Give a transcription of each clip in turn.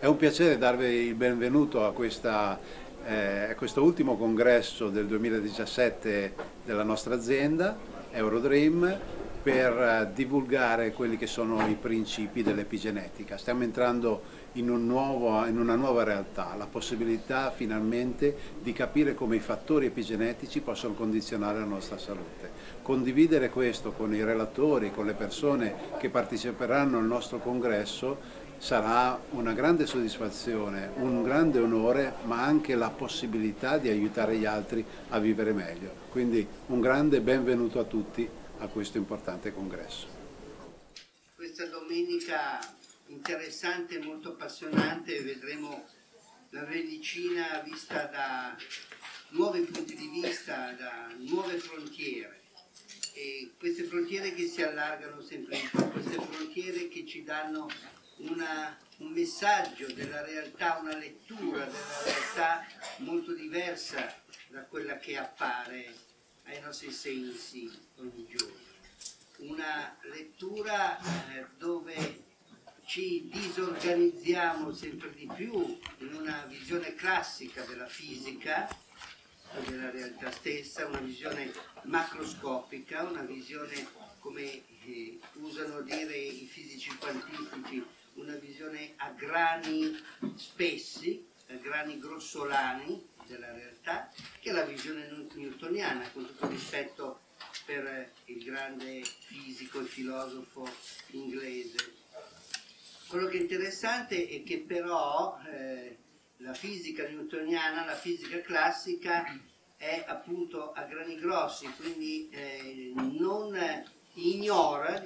È un piacere darvi il benvenuto a questo ultimo congresso del 2017 della nostra azienda, Eurodream, per divulgare quelli che sono i principi dell'epigenetica. Stiamo entrando in una nuova realtà, la possibilità finalmente di capire come i fattori epigenetici possono condizionare la nostra salute. Condividere questo con i relatori, con le persone che parteciperanno al nostro congresso sarà una grande soddisfazione, un grande onore, ma anche la possibilità di aiutare gli altri a vivere meglio. Quindi un grande benvenuto a tutti a questo importante congresso. Questa domenica interessante e molto appassionante, vedremo la medicina vista da nuovi punti di vista, da nuove frontiere. E queste frontiere che si allargano sempre di più, queste frontiere che ci danno un messaggio della realtà, una lettura della realtà molto diversa da quella che appare ai nostri sensi ogni giorno. Una lettura dove ci disorganizziamo sempre di più in una visione classica della fisica, della realtà stessa, una visione macroscopica, una visione, come usano dire i fisici quantistici, una visione a grani spessi, a grani grossolani della realtà, che è la visione newtoniana, con tutto rispetto per il grande fisico e filosofo inglese. Quello che è interessante è che però la fisica newtoniana, la fisica classica è appunto a grani grossi, quindi non ignora,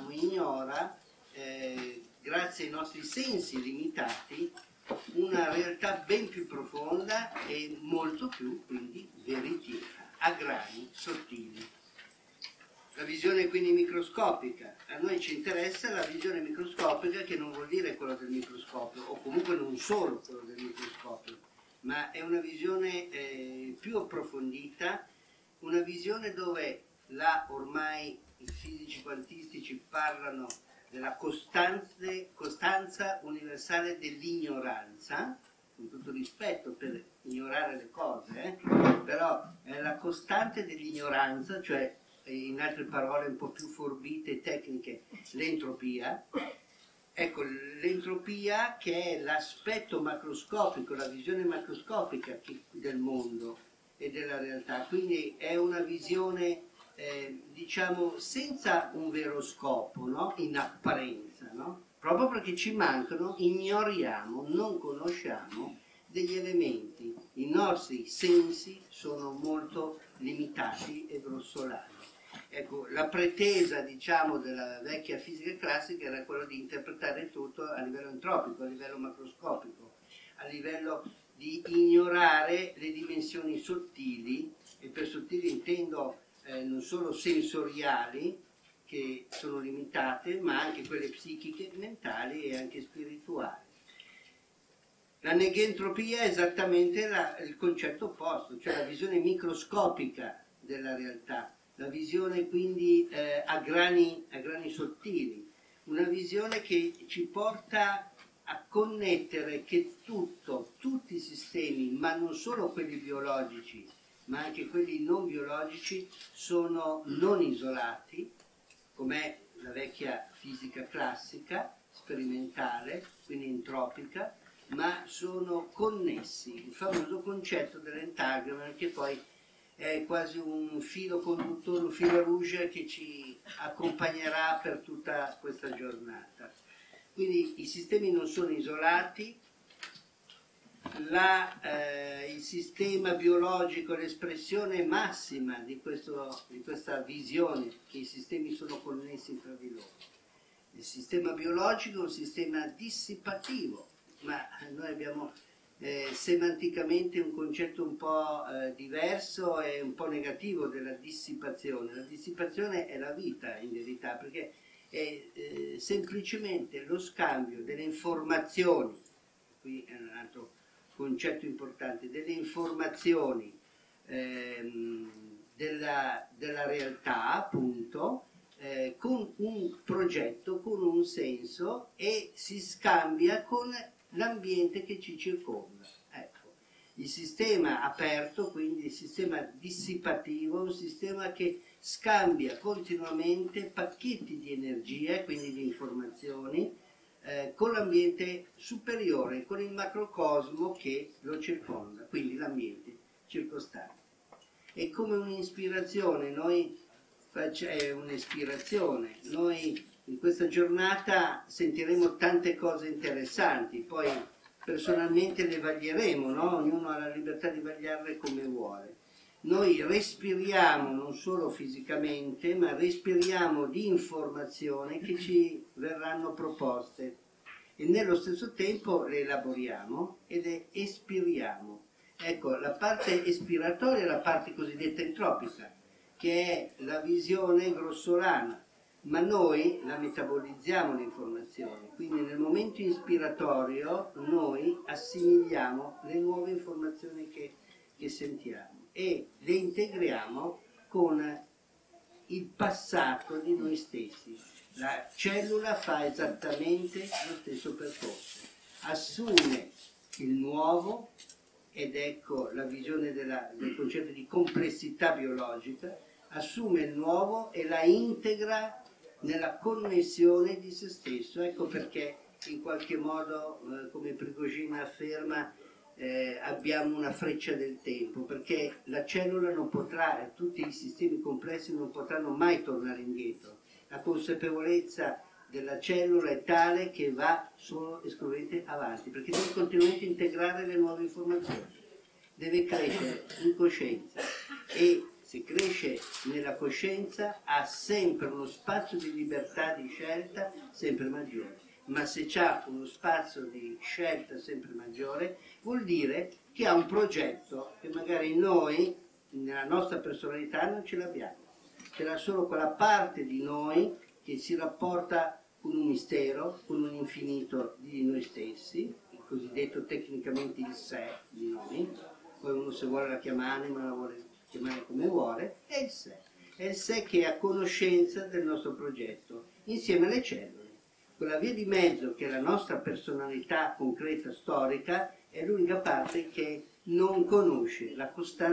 grazie ai nostri sensi limitati, una realtà ben più profonda e molto più quindi veritiera, a grani sottili. La visione quindi microscopica, a noi ci interessa la visione microscopica, che non vuol dire quello del microscopio, o comunque non solo quello del microscopio, ma è una visione più approfondita, una visione dove là ormai i fisici quantistici parlano della costanza universale dell'ignoranza, con tutto rispetto per ignorare le cose, però è la costante dell'ignoranza, cioè in altre parole un po' più forbite e tecniche, l'entropia. Ecco, l'entropia che è l'aspetto macroscopico, la visione macroscopica del mondo e della realtà, quindi è una visione diciamo senza un vero scopo, no? In apparenza, no? Proprio perché ci mancano, ignoriamo, non conosciamo degli elementi, i nostri sensi sono molto limitati e grossolani. Ecco, la pretesa, diciamo, della vecchia fisica classica era quella di interpretare tutto a livello entropico, a livello macroscopico, a livello di ignorare le dimensioni sottili, e per sottili intendo non solo sensoriali, che sono limitate, ma anche quelle psichiche, mentali e anche spirituali. La negentropia è esattamente il concetto opposto, cioè la visione microscopica della realtà, la visione quindi a grani sottili, una visione che ci porta a connettere che tutti i sistemi, ma non solo quelli biologici, ma anche quelli non biologici, sono non isolati, com'è la vecchia fisica classica, sperimentale, quindi entropica, ma sono connessi. Il famoso concetto dell'entanglement, che poi è quasi un filo conduttore, un filo rouge che ci accompagnerà per tutta questa giornata. Quindi i sistemi non sono isolati, il sistema biologico, l'espressione massima di questa visione che i sistemi sono connessi tra di loro. Il sistema biologico è un sistema dissipativo, ma noi abbiamo semanticamente un concetto un po' diverso e un po' negativo della dissipazione. La dissipazione è la vita in verità, perché è semplicemente lo scambio delle informazioni, qui è un altro concetto importante, delle informazioni della realtà, appunto, con un progetto, con un senso, e si scambia con l'ambiente che ci circonda. Ecco, il sistema aperto, quindi il sistema dissipativo, un sistema che scambia continuamente pacchetti di energia, quindi di informazioni, con l'ambiente superiore, con il macrocosmo che lo circonda, quindi l'ambiente circostante. È come un'ispirazione, è un'ispirazione, noi in questa giornata sentiremo tante cose interessanti, poi personalmente le vaglieremo, no? Ognuno ha la libertà di vagliarle come vuole. Noi respiriamo non solo fisicamente, ma respiriamo di informazioni che ci verranno proposte e nello stesso tempo le elaboriamo ed espiriamo. Ecco, la parte espiratoria è la parte cosiddetta entropica, che è la visione grossolana, ma noi la metabolizziamo l'informazione, quindi nel momento ispiratorio noi assimiliamo le nuove informazioni che sentiamo e le integriamo con il passato di noi stessi. La cellula fa esattamente lo stesso percorso, assume il nuovo, ed ecco la visione del concetto di complessità biologica, assume il nuovo e la integra nella connessione di se stesso. Ecco perché in qualche modo, come Prigogine afferma, abbiamo una freccia del tempo, perché la cellula non potrà, tutti i sistemi complessi non potranno mai tornare indietro. La consapevolezza della cellula è tale che va solo esclusivamente avanti, perché deve continuamente integrare le nuove informazioni, deve crescere in coscienza e se cresce nella coscienza ha sempre uno spazio di libertà di scelta sempre maggiore. Ma se c'ha uno spazio di scelta sempre maggiore, vuol dire che ha un progetto che magari noi, nella nostra personalità, non ce l'abbiamo. C'era solo quella parte di noi che si rapporta con un mistero, con un infinito di noi stessi, il cosiddetto tecnicamente il sé di noi, poi uno se vuole la chiama anima, la vuole chiamare come vuole, è il sé. È il sé che è a conoscenza del nostro progetto, insieme alle cellule. Quella via di mezzo che è la nostra personalità concreta, storica, è l'unica parte che non conosce la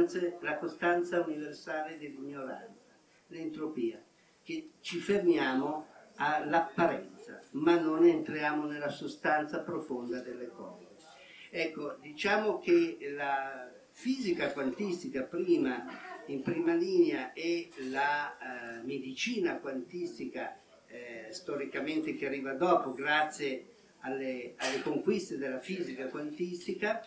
costanza universale dell'ignoranza, l'entropia, che ci fermiamo all'apparenza, ma non entriamo nella sostanza profonda delle cose. Ecco, diciamo che la fisica quantistica in prima linea e la medicina quantistica storicamente che arriva dopo, grazie alle conquiste della fisica quantistica,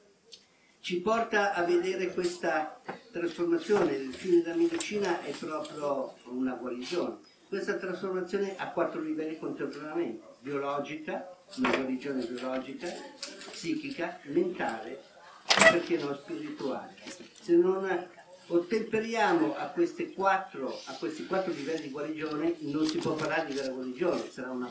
ci porta a vedere questa trasformazione. Il fine della medicina è proprio una guarigione. Questa trasformazione ha 4 livelli contemporaneamente: biologica, una guarigione biologica, psichica, mentale e perché no spirituale. Se non ottemperiamo a questi 4 livelli di guarigione, non si può parlare di vera guarigione, sarà una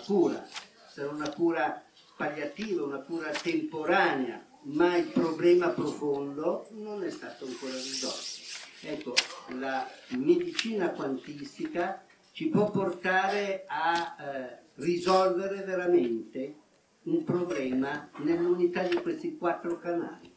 cura palliativa, una cura temporanea, ma il problema profondo non è stato ancora risolto. Ecco, la medicina quantistica ci può portare a risolvere veramente un problema nell'unità di questi 4 canali.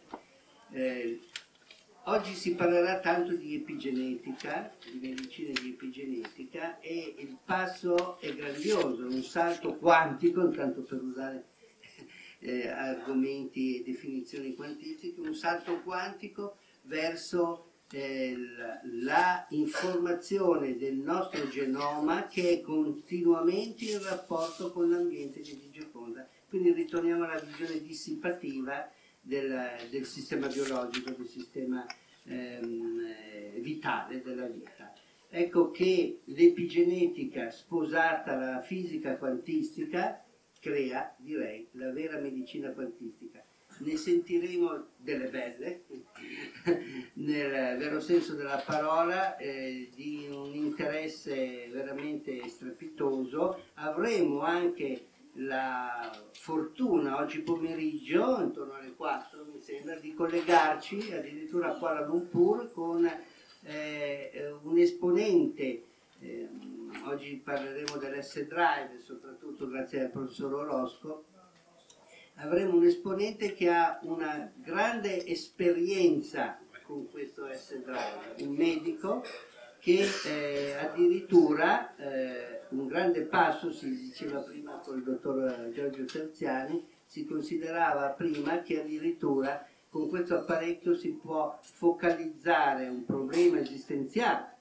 Oggi si parlerà tanto di epigenetica, di medicina di epigenetica, e il passo è grandioso, un salto quantico, intanto per usare argomenti e definizioni quantistiche, un salto quantico verso la informazione del nostro genoma che è continuamente in rapporto con l'ambiente che ci circonda. Quindi ritorniamo alla visione dissipativa del sistema biologico, del sistema vitale della vita. Ecco che l'epigenetica sposata alla fisica quantistica crea, direi, la vera medicina quantistica. Ne sentiremo delle belle, nel vero senso della parola, di un interesse veramente strepitoso. Avremo anche la fortuna oggi pomeriggio, intorno alle 4 mi sembra, di collegarci addirittura a Kuala Lumpur con un esponente. Oggi parleremo dell'S-Drive, soprattutto grazie al professor Orosco, avremo un esponente che ha una grande esperienza con questo S-Drive, un medico che addirittura, un grande passo, si diceva prima con il dottor Giorgio Terziani, si considerava prima che addirittura con questo apparecchio si può focalizzare un problema esistenziale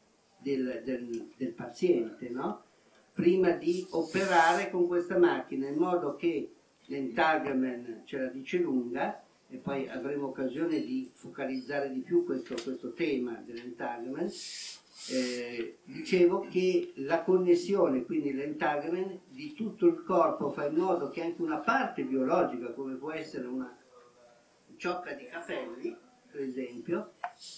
del paziente, no? Prima di operare con questa macchina, in modo che l'entanglement ce la dice lunga, e poi avremo occasione di focalizzare di più questo tema dell'entanglement. Dicevo che la connessione, quindi l'entanglement di tutto il corpo, fa in modo che anche una parte biologica, come può essere una ciocca di capelli, per esempio,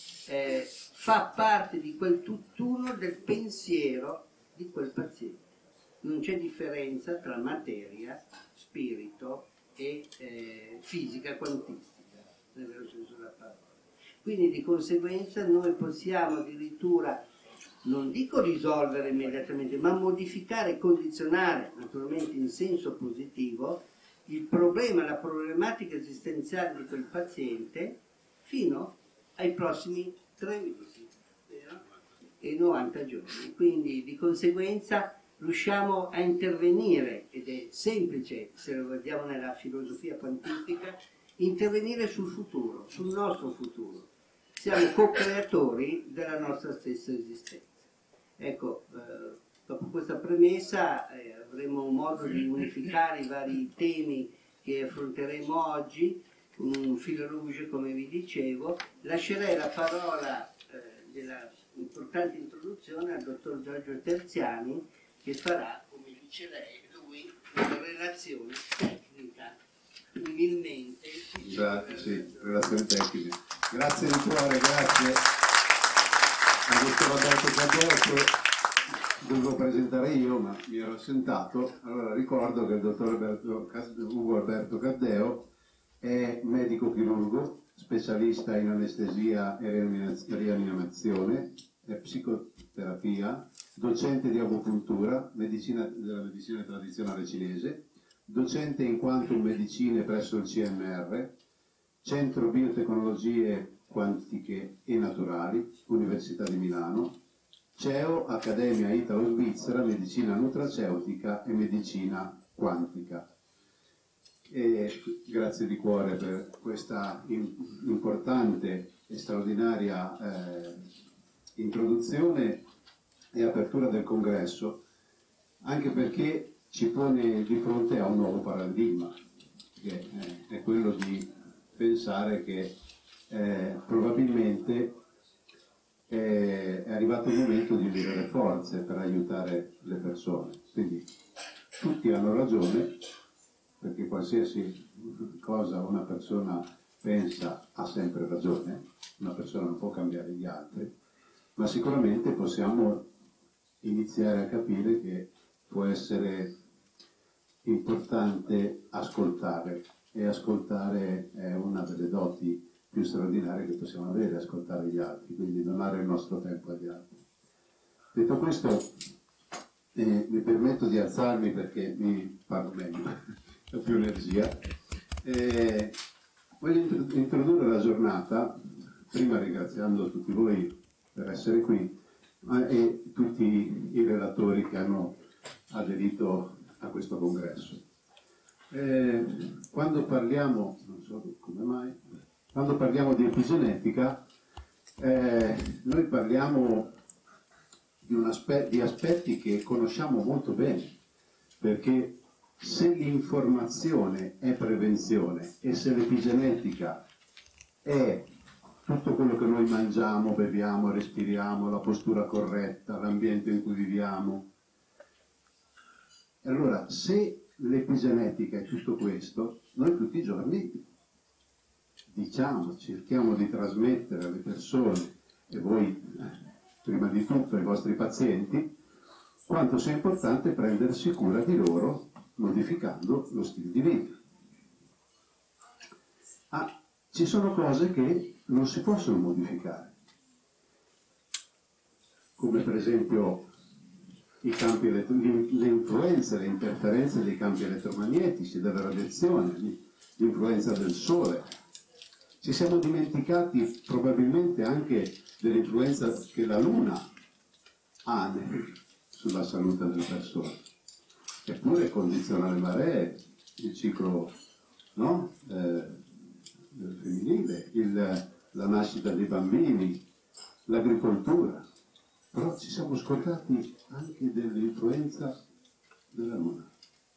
fa parte di quel tutt'uno del pensiero di quel paziente. Non c'è differenza tra materia, spirito e fisica quantistica, nel vero senso della parola. Quindi di conseguenza noi possiamo addirittura, non dico risolvere immediatamente, ma modificare e condizionare, naturalmente in senso positivo, il problema, la problematica esistenziale di quel paziente fino ai prossimi 3 mesi e 90 giorni. Quindi di conseguenza riusciamo a intervenire, ed è semplice se lo vediamo nella filosofia quantistica, intervenire sul futuro, sul nostro futuro. Siamo co-creatori della nostra stessa esistenza. Ecco, dopo questa premessa avremo modo di unificare i vari temi che affronteremo oggi, con un fil rouge, come vi dicevo. Lascerei la parola della importante introduzione al dottor Giorgio Terziani, che farà, come dice lei, lui, una relazione tecnica, umilmente. Grazie, sì, relazione tecnica. Grazie di cuore, grazie a dottor Alberto Caddeo, che dovevo presentare io, ma mi ero assentato. Allora ricordo che il dottor Ugo Alberto Caddeo è medico chirurgo, specialista in anestesia e rianimazione, è psicoterapia, docente di agopuntura, della medicina tradizionale cinese, docente in quantum medicine presso il CNR, Centro Biotecnologie Quantiche e Naturali, Università di Milano, CEO, Accademia Italo-Svizzera, Medicina Nutraceutica e Medicina Quantica. E grazie di cuore per questa importante e straordinaria introduzione e apertura del congresso, anche perché ci pone di fronte a un nuovo paradigma, che è quello di pensare che probabilmente è arrivato il momento di unire forze per aiutare le persone. Quindi tutti hanno ragione, perché qualsiasi cosa una persona pensa ha sempre ragione, una persona non può cambiare gli altri, ma sicuramente possiamo iniziare a capire che può essere importante ascoltare, e ascoltare è una delle doti più straordinarie che possiamo avere, ascoltare gli altri, quindi donare il nostro tempo agli altri. Detto questo, mi permetto di alzarmi perché mi parlo meglio, ho più energia. Voglio introdurre la giornata, prima ringraziando tutti voi per essere qui, e tutti i relatori che hanno aderito a questo congresso. Quando parliamo, non so come mai, quando parliamo di epigenetica, noi parliamo di aspetti che conosciamo molto bene, perché se l'informazione è prevenzione e se l'epigenetica è tutto quello che noi mangiamo, beviamo, respiriamo, la postura corretta, l'ambiente in cui viviamo, allora se l'epigenetica è tutto questo, noi tutti i giorni cerchiamo di trasmettere alle persone, e voi prima di tutto ai vostri pazienti, quanto sia importante prendersi cura di loro modificando lo stile di vita. Ci sono cose che non si possono modificare, come per esempio le influenze, le interferenze dei campi elettromagnetici, della radiazione, l'influenza del Sole. Ci siamo dimenticati probabilmente anche dell'influenza che la Luna ha sulla salute delle persone. Eppure condiziona le maree, il ciclo, no? Femminile, la nascita dei bambini, l'agricoltura. Però ci siamo scordati anche dell'influenza della Luna.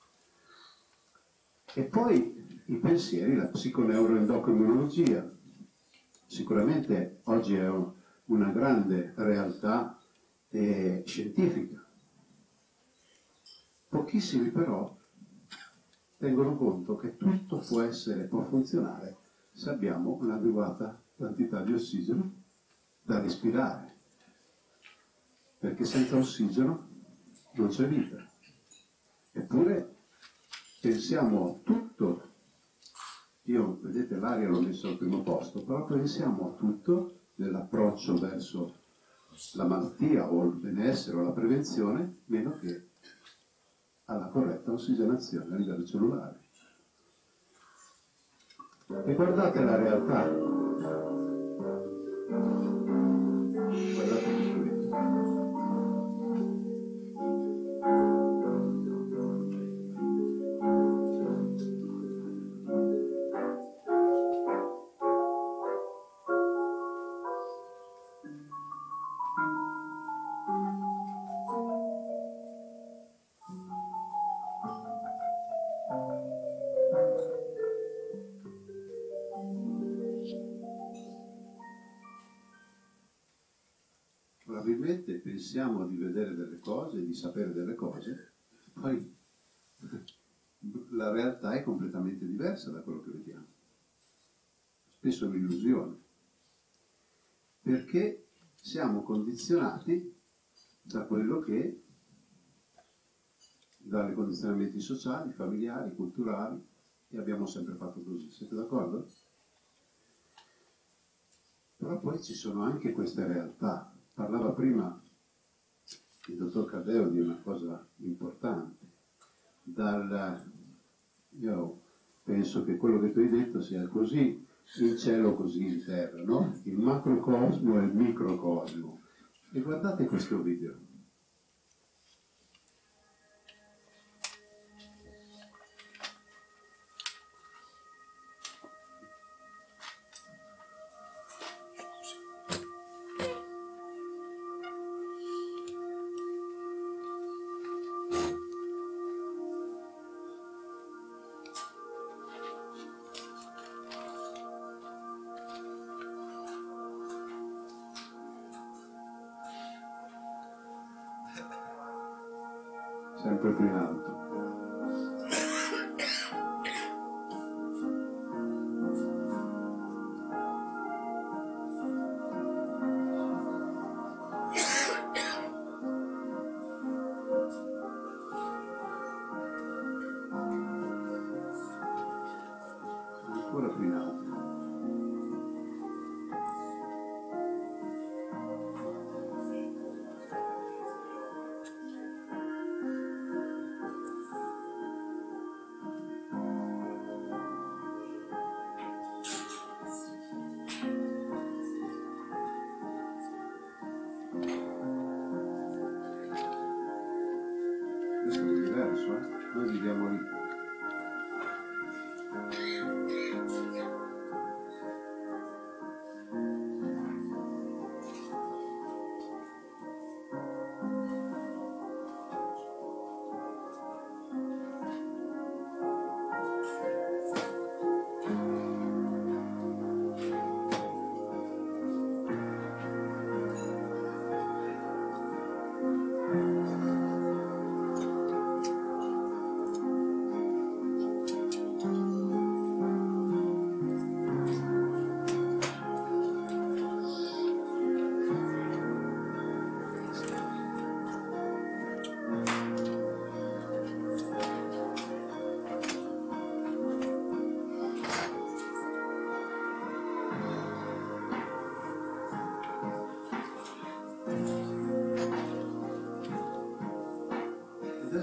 E poi i pensieri, la psiconeuroendocrinologia. Sicuramente oggi è una grande realtà scientifica. Pochissimi però tengono conto che tutto può funzionare se abbiamo un'adeguata quantità di ossigeno da respirare. Perché senza ossigeno non c'è vita. Eppure pensiamo a tutto, io vedete l'aria l'ho messa al primo posto, però pensiamo a tutto nell'approccio verso la malattia o il benessere o la prevenzione, meno che alla corretta ossigenazione a livello cellulare. E guardate la realtà. Guardate questo video. Probabilmente pensiamo di vedere delle cose, di sapere delle cose, poi la realtà è completamente diversa da quello che vediamo. Spesso è un'illusione, perché siamo condizionati da quello che, dai condizionamenti sociali, familiari, culturali, e abbiamo sempre fatto così. Siete d'accordo? Però poi ci sono anche queste realtà. Parlava prima il dottor Cadeo di una cosa importante. Io penso che quello che tu hai detto sia così in cielo, così in terra, no? Il macrocosmo e il microcosmo. E guardate questo video. Sempre più in alto. Ancora più in alto. Questo è diverso, Noi viviamo lì.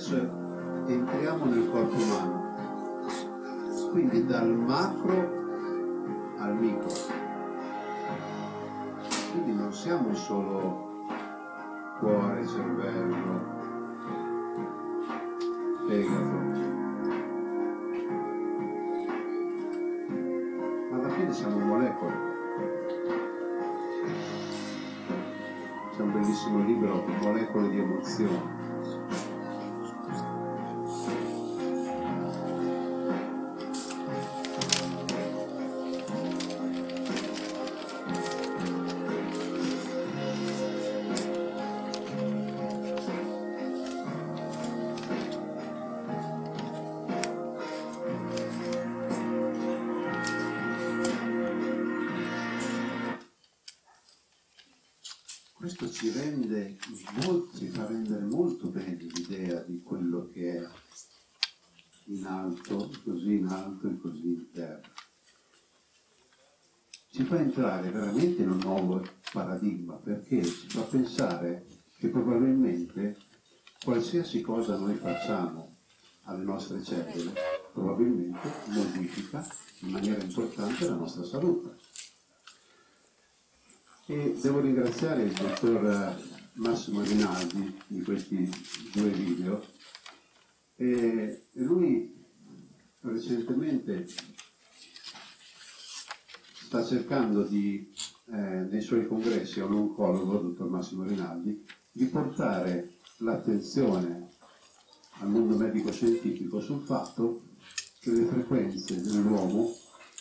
adesso entriamo nel corpo umano, quindi dal macro al micro. Quindi non siamo solo cuore, cervello, fegato, ma alla fine siamo molecole. C'è un bellissimo libro, Molecole di emozioni. Questo ci fa rendere molto bene l'idea di quello che è in alto e così in terra. Ci fa entrare veramente in un nuovo paradigma, perché ci fa pensare che probabilmente qualsiasi cosa noi facciamo alle nostre cellule probabilmente modifica in maniera importante la nostra salute. E devo ringraziare il dottor Massimo Rinaldi di questi 2 video. E lui recentemente sta cercando nei suoi congressi, a un oncologo, il dottor Massimo Rinaldi, di portare l'attenzione al mondo medico-scientifico sul fatto che le frequenze dell'uomo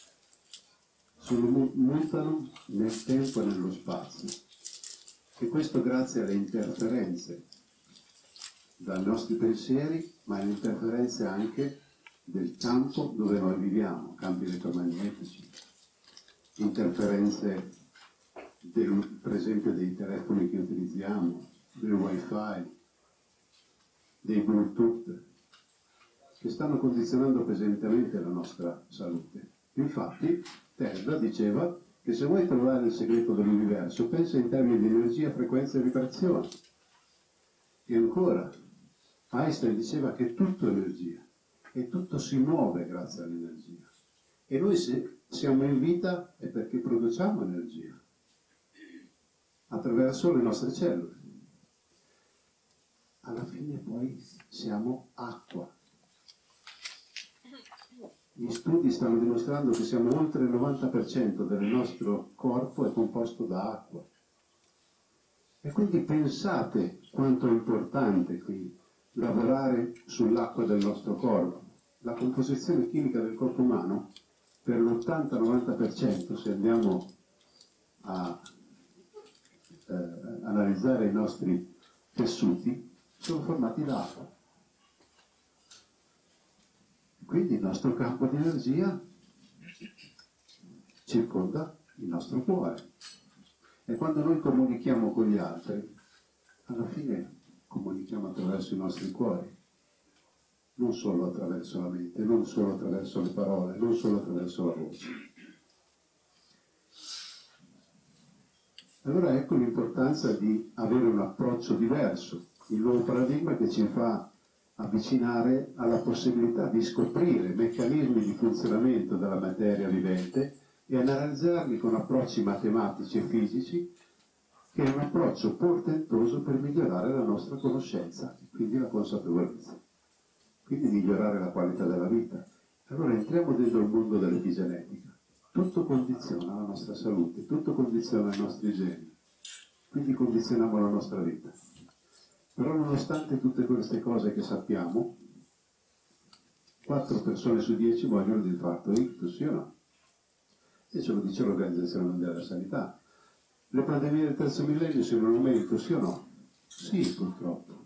mutano nel tempo e nello spazio, e questo grazie alle interferenze dai nostri pensieri, ma alle interferenze anche del campo dove noi viviamo, campi elettromagnetici, interferenze per esempio dei telefoni che utilizziamo, del wifi, dei Bluetooth, che stanno condizionando pesantemente la nostra salute. Infatti Tesla diceva che se vuoi trovare il segreto dell'universo, pensa in termini di energia, frequenza e vibrazione. E ancora, Einstein diceva che tutto è energia e tutto si muove grazie all'energia. E noi se siamo in vita è perché produciamo energia attraverso le nostre cellule. Alla fine poi siamo acqua. Gli studi stanno dimostrando che siamo oltre il 90% del nostro corpo è composto da acqua. E quindi pensate quanto è importante qui lavorare sull'acqua del nostro corpo. La composizione chimica del corpo umano, per l'80-90%, se andiamo a analizzare i nostri tessuti, sono formati da acqua. Quindi il nostro campo di energia circonda il nostro cuore. E quando noi comunichiamo con gli altri, alla fine comunichiamo attraverso i nostri cuori, non solo attraverso la mente, non solo attraverso le parole, non solo attraverso la voce. Allora ecco l'importanza di avere un approccio diverso, il nuovo paradigma che ci fa avvicinare alla possibilità di scoprire meccanismi di funzionamento della materia vivente e analizzarli con approcci matematici e fisici, che è un approccio portentoso per migliorare la nostra conoscenza, quindi la consapevolezza, quindi migliorare la qualità della vita. Allora entriamo dentro il mondo dell'epigenetica. Tutto condiziona la nostra salute, tutto condiziona i nostri geni, quindi condizioniamo la nostra vita. Però nonostante tutte queste cose che sappiamo, 4 persone su 10 muoiono di infarto ictus, sì o no? E ce lo dice l'Organizzazione Mondiale della Sanità. Le pandemie del terzo millennio sono in aumento, sì o no? Sì, purtroppo.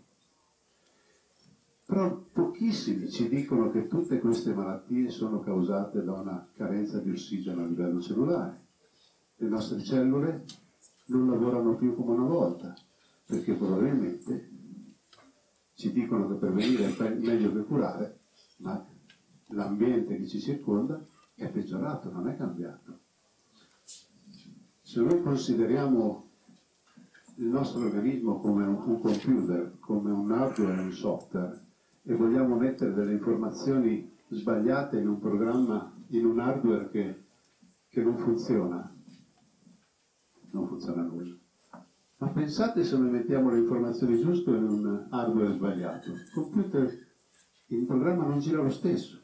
Però pochissimi ci dicono che tutte queste malattie sono causate da una carenza di ossigeno a livello cellulare. Le nostre cellule non lavorano più come una volta, perché probabilmente ci dicono che prevenire è meglio che curare, ma l'ambiente che ci circonda è peggiorato, non è cambiato. Se noi consideriamo il nostro organismo come un computer, come un hardware e un software, e vogliamo mettere delle informazioni sbagliate in un programma, in un hardware che non funziona nulla. Ma pensate se noi mettiamo le informazioni giuste in un hardware sbagliato. Il computer, il programma non gira lo stesso.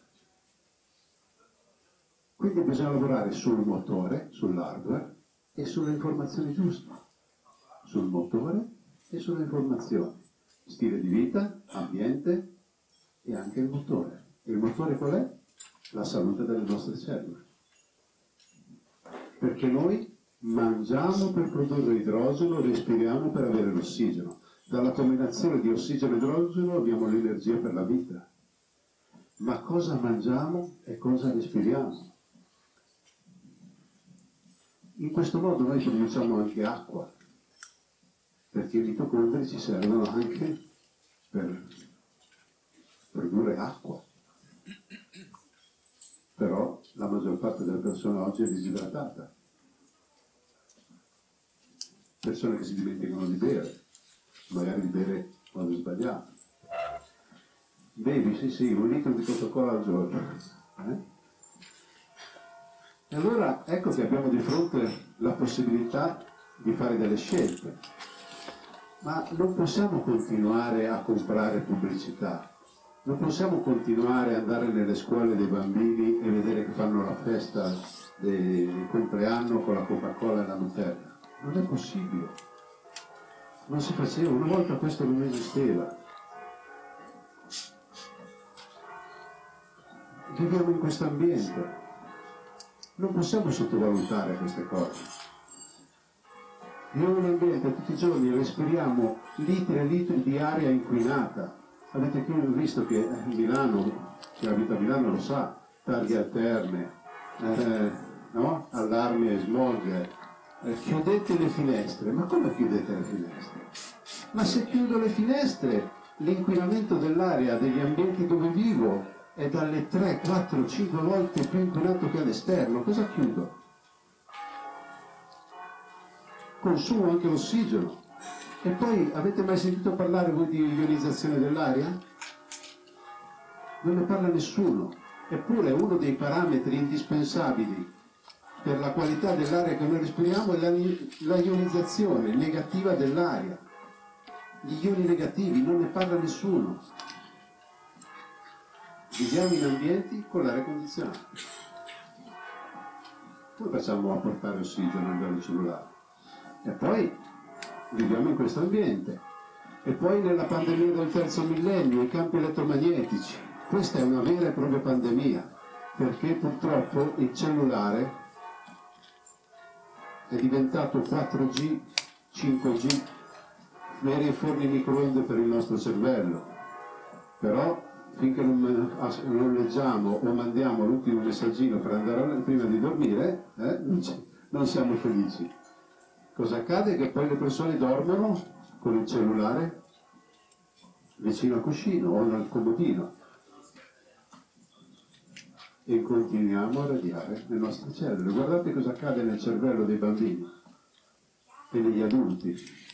Quindi bisogna lavorare sul motore, sull'hardware e sulle informazioni giuste. Sul motore e sulle informazioni. Stile di vita, ambiente e anche il motore. E il motore qual è? La salute delle nostre cellule. Perché noi mangiamo per produrre idrogeno, respiriamo per avere l'ossigeno. Dalla combinazione di ossigeno e idrogeno abbiamo l'energia per la vita. Ma cosa mangiamo e cosa respiriamo? In questo modo noi produciamo anche acqua, perché i mitocondri ci servono anche per produrre acqua. Però la maggior parte delle persone oggi è disidratata. Persone che si dimenticano di bere, magari di bere quando sbagliamo. Bevi, sì, 1 litro di Coca-Cola al giorno. E allora ecco che abbiamo di fronte la possibilità di fare delle scelte. Ma non possiamo continuare a comprare pubblicità. Non possiamo continuare ad andare nelle scuole dei bambini e vedere che fanno la festa del compleanno con la Coca-Cola e la Nutella. Non è possibile. Non si faceva, una volta questo non esisteva. Viviamo in questo ambiente. Non possiamo sottovalutare queste cose. Viviamo in un ambiente, tutti i giorni respiriamo litri e litri di aria inquinata. Avete visto che Milano, chi abita a Milano lo sa, targhe alterne, no? Allarmi e smog. Chiudete le finestre. Ma come chiudete le finestre? Ma se chiudo le finestre, l'inquinamento dell'aria degli ambienti dove vivo è dalle 3, 4, 5 volte più inquinato che all'esterno. Cosa chiudo? Consumo anche l'ossigeno. E poi avete mai sentito parlare voi di ionizzazione dell'aria? Non ne parla nessuno. Eppure uno dei parametri indispensabili per la qualità dell'aria che noi respiriamo è la ionizzazione negativa dell'aria. Gli ioni negativi non ne parla nessuno. Viviamo in ambienti con l'aria condizionata. Come facciamo a portare ossigeno al livello cellulare? E poi viviamo in questo ambiente. E poi nella pandemia del terzo millennio, i campi elettromagnetici. Questa è una vera e propria pandemia, perché purtroppo il cellulare è diventato 4G, 5G, veri forni microonde per il nostro cervello. Però finché non leggiamo o mandiamo l'ultimo messaggino per andare prima di dormire, non siamo felici. Cosa accade? Che poi le persone dormono con il cellulare vicino al cuscino o nel comodino e continuiamo a radiare le nostre cellule. Guardate cosa accade nel cervello dei bambini e degli adulti.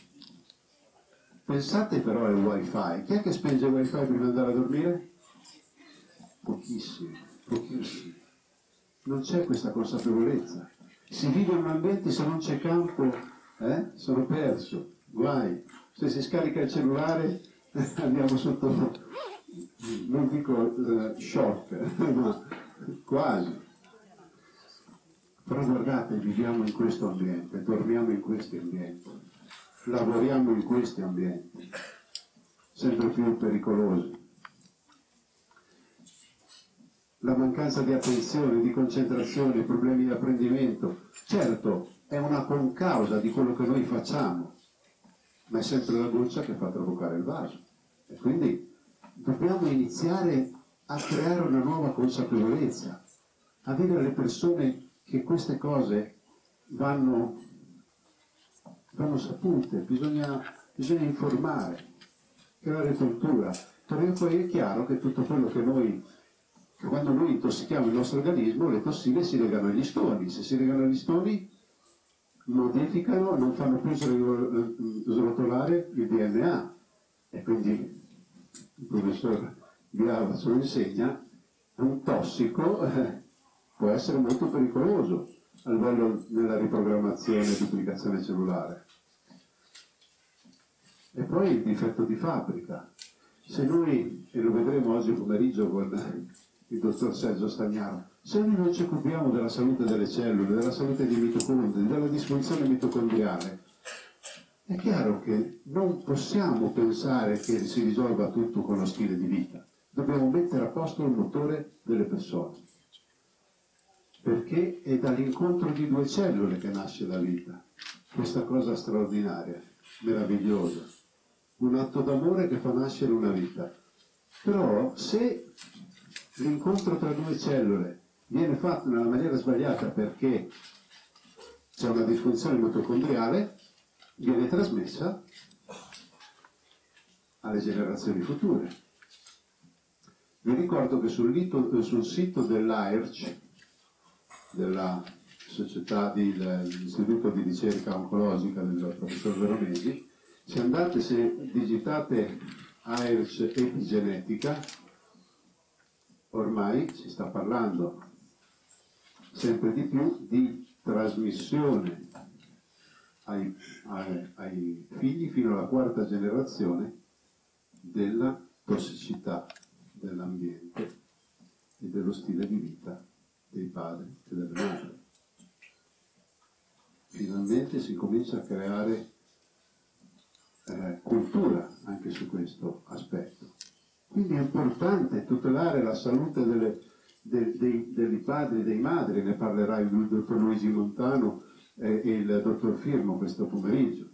Pensate però al wifi. Chi è che spenge il wifi prima di andare a dormire? Pochissimi, pochissimi. Non c'è questa consapevolezza. Si vive in un ambiente, se non c'è campo, sono perso. Guai. Se si scarica il cellulare andiamo sotto, non dico shock, ma quasi. Però guardate, viviamo in questo ambiente, dormiamo in questi ambienti, lavoriamo in questi ambienti, sempre più pericolosi. La mancanza di attenzione, di concentrazione, i problemi di apprendimento, certo è una concausa di quello che noi facciamo, ma è sempre la goccia che fa traboccare il vaso. E quindi dobbiamo iniziare a creare una nuova consapevolezza, a dire alle persone che queste cose vanno sapute, bisogna informare, creare cultura, perché poi è chiaro che tutto quello che quando noi intossichiamo il nostro organismo, le tossine si legano agli stoni, se si legano agli stoni modificano, non fanno più srotolare il DNA. E quindi il professor ce lo insegna, un tossico può essere molto pericoloso a livello della riprogrammazione e duplicazione cellulare. E poi il difetto di fabbrica. Se noi, e lo vedremo oggi pomeriggio con il dottor Sergio Stagnaro, se noi non ci occupiamo della salute delle cellule, della salute dei mitocondri, della disfunzione mitocondriale, è chiaro che non possiamo pensare che si risolva tutto con lo stile di vita. Dobbiamo mettere a posto il motore delle persone, perché è dall'incontro di due cellule che nasce la vita. Questa cosa straordinaria, meravigliosa, un atto d'amore che fa nascere una vita. Però se l'incontro tra due cellule viene fatto nella maniera sbagliata perché c'è una disfunzione mitocondriale, viene trasmessa alle generazioni future. Vi ricordo che sul sito dell'AIRC, della società dell'Istituto di Ricerca Oncologica del professor Veronesi, se andate, se digitate AIRC epigenetica, ormai si sta parlando sempre di più di trasmissione ai figli fino alla quarta generazione della tossicità dell'ambiente e dello stile di vita dei padri e delle madri. Finalmente si comincia a creare cultura anche su questo aspetto. Quindi è importante tutelare la salute dei padri e dei madri, ne parlerà il dottor Luigi Montano e il dottor Firmo questo pomeriggio.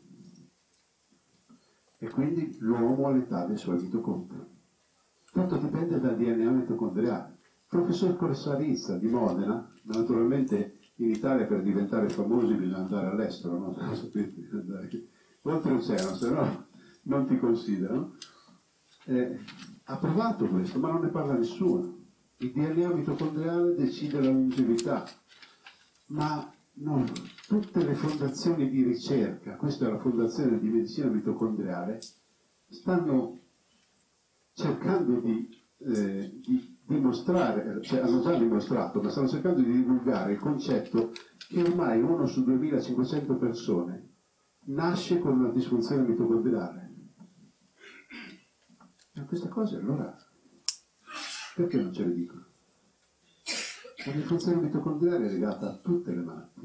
E quindi l'uomo all'età dei suoi mitocondri. Tutto dipende dal DNA mitocondriale. Il professor Corsarizza di Modena, naturalmente in Italia per diventare famosi bisogna andare all'estero, no? Sapete, andare oltreoceano, se no non ti considerano. Ha provato questo, ma non ne parla nessuno. Il DNA mitocondriale decide la longevità, ma no, tutte le fondazioni di ricerca, questa è la fondazione di medicina mitocondriale, stanno cercando di dimostrare, cioè hanno già dimostrato, ma stanno cercando di divulgare il concetto che ormai 1 su 2500 persone nasce con una disfunzione mitocondriale. Ma queste cose allora perché non ce le dicono? La disfunzione mitocondriale è legata a tutte le malattie.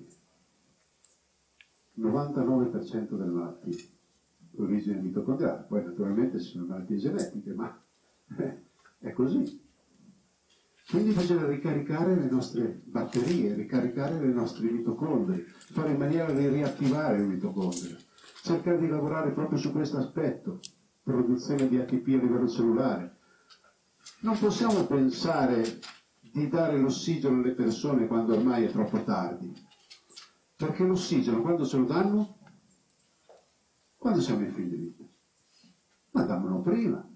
Il 99% delle malattie origine mitocondriale, poi naturalmente ci sono malattie genetiche, ma è così. Quindi bisogna ricaricare le nostre batterie, ricaricare i nostri mitocondri, fare in maniera di riattivare il mitocondrio, cercare di lavorare proprio su questo aspetto, produzione di ATP a livello cellulare. Non possiamo pensare di dare l'ossigeno alle persone quando ormai è troppo tardi, perché l'ossigeno quando ce lo danno? Quando siamo in fin di vita. Ma dammelo prima,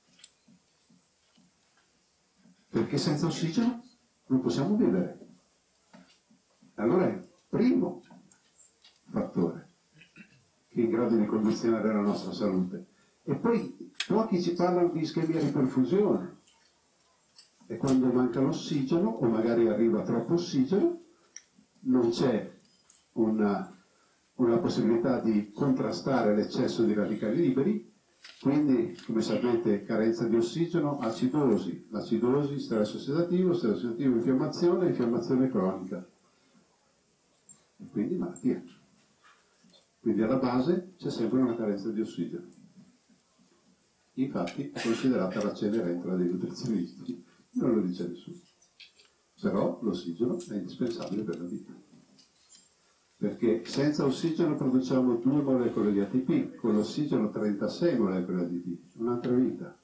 perché senza ossigeno non possiamo vivere. Allora è il primo fattore che è in grado di condizionare la nostra salute. E poi pochi ci parlano di ischemia di perfusione, e quando manca l'ossigeno o magari arriva troppo ossigeno non c'è una possibilità di contrastare l'eccesso di radicali liberi, quindi come sapete carenza di ossigeno, acidosi, l'acidosi, stress ossidativo, infiammazione, infiammazione cronica e quindi malattia. Quindi alla base c'è sempre una carenza di ossigeno. Infatti è considerata la Cenerentola dei nutrizionisti, non lo dice nessuno. Però l'ossigeno è indispensabile per la vita. Perché senza ossigeno produciamo 2 molecole di ATP, con l'ossigeno 36 molecole di ATP, un'altra vita.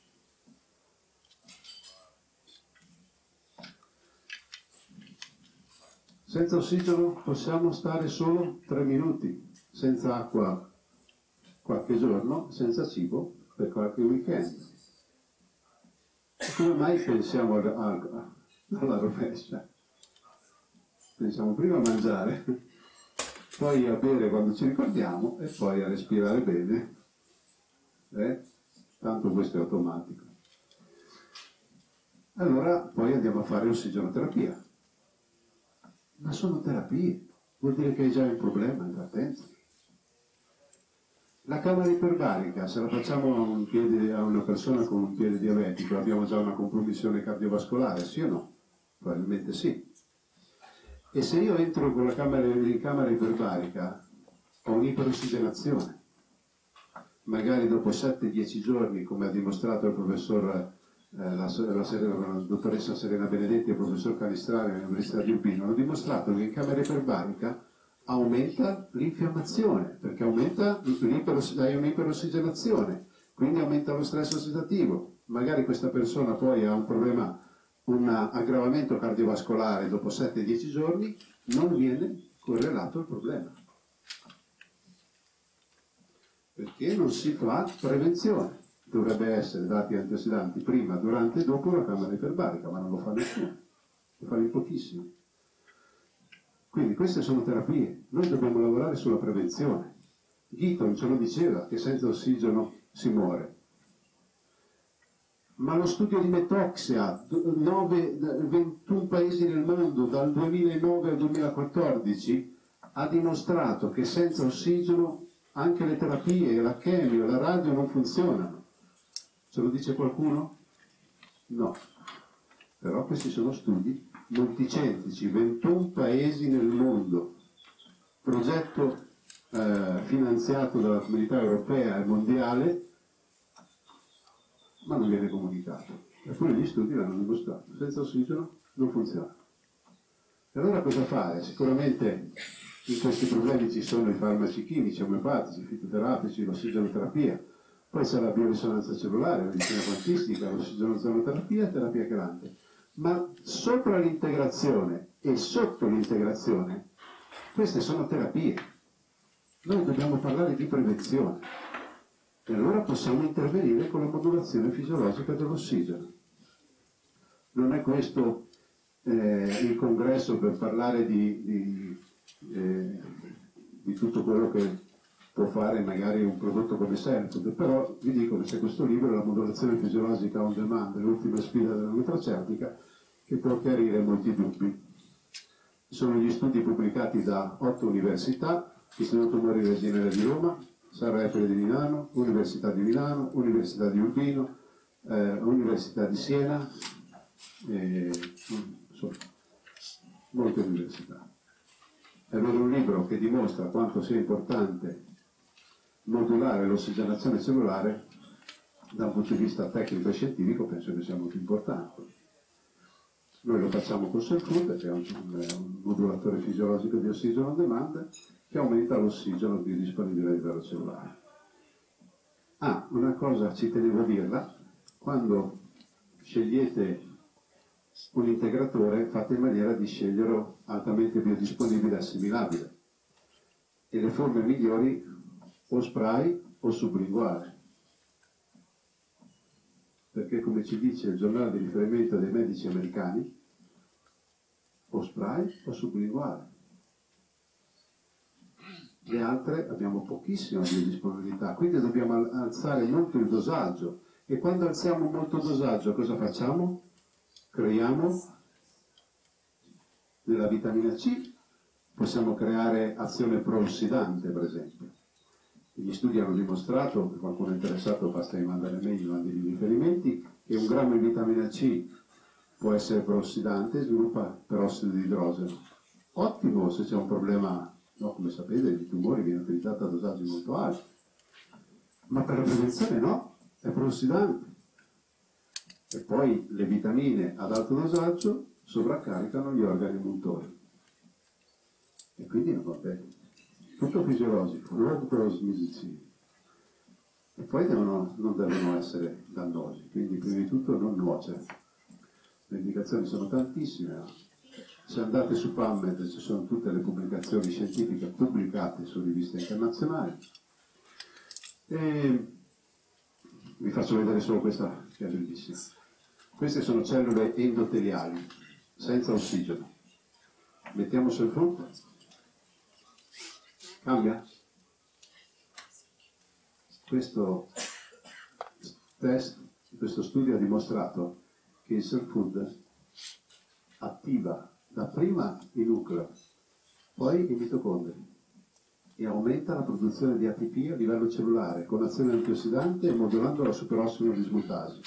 Senza ossigeno possiamo stare solo 3 minuti, senza acqua qualche giorno, senza cibo per qualche weekend. E come mai pensiamo alla rovescia? Pensiamo prima a mangiare, poi a bere quando ci ricordiamo e poi a respirare bene. Tanto questo è automatico. Allora poi andiamo a fare ossigenoterapia. Ma sono terapie, vuol dire che hai già un problema in partenza. La camera iperbarica, se la facciamo a una persona con un piede diabetico, abbiamo già una compromissione cardiovascolare, sì o no? Probabilmente sì. E se io entro con la in camera iperbarica, ho un'iperossigenazione. Magari dopo 7-10 giorni, come ha dimostrato il professor, la dottoressa Serena Benedetti e il professor Calistrari all'Università di Urbino, hanno dimostrato che in camera iperbarica aumenta l'infiammazione, perché aumenta hai un'iperossigenazione, quindi aumenta lo stress ossidativo. Magari questa persona poi ha un problema, un aggravamento cardiovascolare dopo 7-10 giorni, non viene correlato il problema. Perché non si fa prevenzione. Dovrebbe essere dati antiossidanti prima, durante e dopo la camera iperbarica, ma non lo fa nessuno, lo fanno in pochissimi. Quindi queste sono terapie, noi dobbiamo lavorare sulla prevenzione. Gitton ce lo diceva che senza ossigeno si muore. Ma lo studio di Metoxia, 21 paesi nel mondo, dal 2009 al 2014, ha dimostrato che senza ossigeno anche le terapie, la chemio, la radio non funzionano. Ce lo dice qualcuno? No. Però questi sono studi multicentrici, 21 paesi nel mondo, progetto finanziato dalla Comunità Europea e mondiale, ma non viene comunicato. Eppure gli studi l'hanno dimostrato, senza ossigeno non funziona. E allora cosa fare? Sicuramente in questi problemi ci sono i farmaci chimici, omeopatici, fitoterapici, l'ossigenoterapia, poi c'è la biorisonanza cellulare, la medicina quantistica, l'ossigenoterapia e terapia quelante. Ma sopra l'integrazione e sotto l'integrazione, queste sono terapie. Noi dobbiamo parlare di prevenzione e allora possiamo intervenire con la modulazione fisiologica dell'ossigeno. Non è questo il congresso per parlare di tutto quello che può fare magari un prodotto come Serpent, però vi dico che c'è questo libro, La modulazione fisiologica on demand, l'ultima sfida della nutraceutica, che può chiarire molti dubbi. Sono gli studi pubblicati da 8 università, Istituto Mori Reginere di Roma, San Raffaele di Milano, Università di Milano, Università di Urbino, Università di Siena, insomma, molte università. È un libro che dimostra quanto sia importante modulare l'ossigenazione cellulare da un punto di vista tecnico e scientifico, penso che sia molto importante. Noi lo facciamo con Serpent, che è un modulatore fisiologico di ossigeno on demand, che aumenta l'ossigeno disponibile a livello cellulare. Ah, una cosa ci tenevo a dirla, quando scegliete un integratore fate in maniera di sceglierlo altamente biodisponibile e assimilabile, e le forme migliori o spray o sublinguale, perché come ci dice il giornale di riferimento dei medici americani, o spray o sublinguale. Le altre abbiamo pochissima biodisponibilità, quindi dobbiamo alzare molto il dosaggio, e quando alziamo molto il dosaggio cosa facciamo? Creiamo della vitamina C, possiamo creare azione pro-ossidante per esempio. Gli studi hanno dimostrato, se qualcuno è interessato basta che mandare mail, mandi i riferimenti, che 1 grammo di vitamina C può essere pro-ossidante e sviluppa perossido di idrogeno. Ottimo se c'è un problema, no, come sapete, di tumori viene utilizzato a dosaggi molto alti, ma per la prevenzione no, è pro-ossidante. E poi le vitamine ad alto dosaggio sovraccaricano gli organi motori e quindi non va bene. Tutto fisiologico, low dose medicine. E poi non devono essere dannosi, quindi prima di tutto non nuocere. Le indicazioni sono tantissime. Se andate su PubMed ci sono tutte le pubblicazioni scientifiche pubblicate su riviste internazionali. E vi faccio vedere solo questa che è bellissima. Queste sono cellule endoteliali, senza ossigeno. Mettiamo sul frutto. Cambia? Questo test, questo studio ha dimostrato che il self food attiva dapprima il nucleo, poi i mitocondri e aumenta la produzione di ATP a livello cellulare con azione antiossidante e modulando la superossimo dismutasi.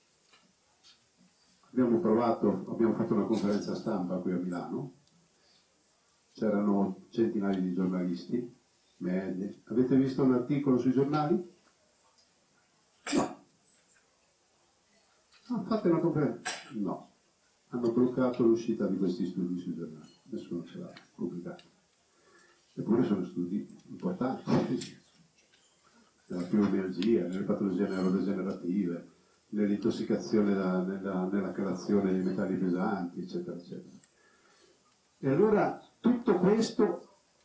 Abbiamo fatto una conferenza stampa qui a Milano, c'erano centinaia di giornalisti, medie. Avete visto un articolo sui giornali? No. Fate una conferenza? No. Hanno bloccato l'uscita di questi studi sui giornali, nessuno ce l'ha pubblicato. Eppure sono studi importanti, nella fibromialgia, nelle patologie neurodegenerative, nell'intossicazione nella creazione di metalli pesanti, eccetera, eccetera. E allora tutto questo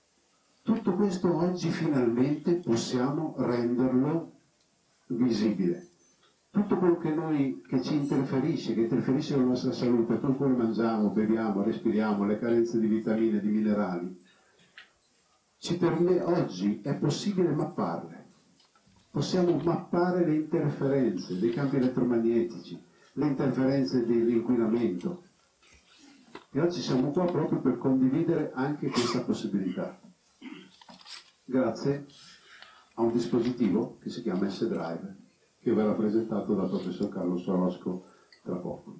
oggi finalmente possiamo renderlo visibile. Tutto quello che ci interferisce, che interferisce con la nostra salute, tutto quello che mangiamo, beviamo, respiriamo, le carenze di vitamine, di minerali, oggi è possibile mapparle. Possiamo mappare le interferenze dei campi elettromagnetici, le interferenze dell'inquinamento. E oggi siamo qua proprio per condividere anche questa possibilità, grazie a un dispositivo che si chiama S-Drive, che verrà presentato dal professor Carlo Sorosco tra poco.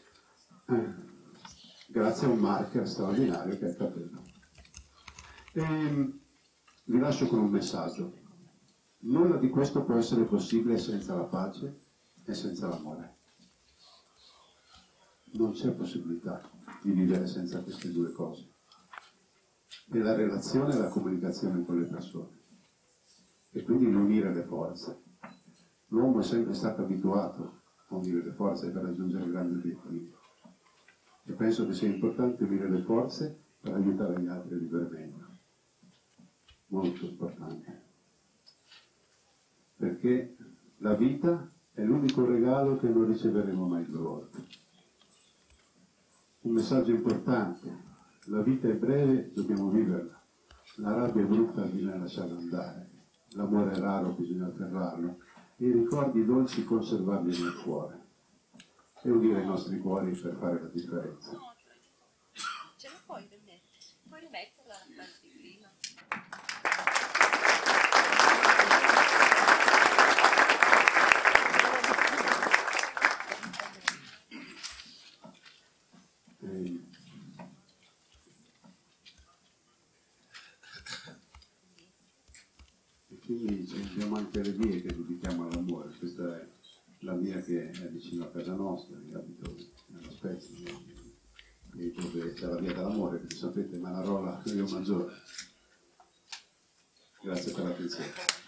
Grazie a un marker straordinario che è il capello. Vi lascio con un messaggio. Nulla di questo può essere possibile senza la pace e senza l'amore. Non c'è possibilità di vivere senza queste due cose. E la relazione e la comunicazione con le persone. E quindi l'unire le forze. L'uomo è sempre stato abituato a unire le forze per raggiungere grandi obiettivi. E penso che sia importante unire le forze per aiutare gli altri a vivere meglio. Molto importante. Perché la vita è l'unico regalo che non riceveremo mai due volte. Un messaggio importante. La vita è breve, dobbiamo viverla. La rabbia è brutta, bisogna lasciarla andare. L'amore è raro, bisogna afferrarlo. E i ricordi dolci conservarli nel cuore. E unire i nostri cuori per fare la differenza. Ce la puoi rimettere? Puoi rimetterla la parte di prima? E quindi abbiamo anche le vie che dedichiamo all'amore. Questa è la via che è vicino a casa nostra, io abito nella Spezia, e dove c'è la via dell'amore, che sapete, Manarola, Rio Maggiore. Grazie per l'attenzione.